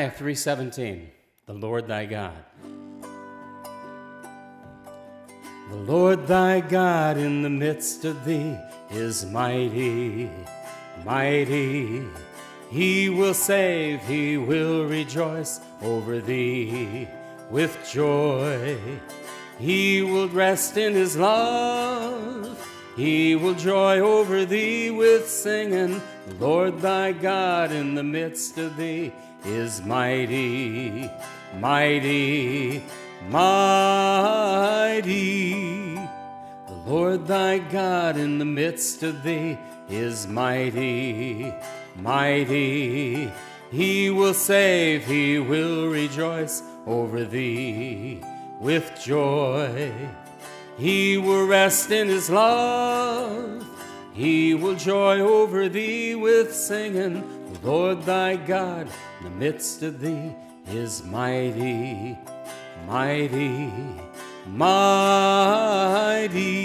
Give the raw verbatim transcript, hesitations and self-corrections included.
Isaiah three seventeen, the Lord thy God. The Lord thy God in the midst of thee is mighty, mighty. He will save, he will rejoice over thee with joy. He will rest in his love. He will joy over thee with singing. The Lord thy God in the midst of thee is mighty, mighty, mighty. The Lord thy God in the midst of thee is mighty, mighty. He will save, he will rejoice over thee with joy. He will rest in his love. He will joy over thee with singing. The Lord thy God in the midst of thee is mighty, mighty, mighty.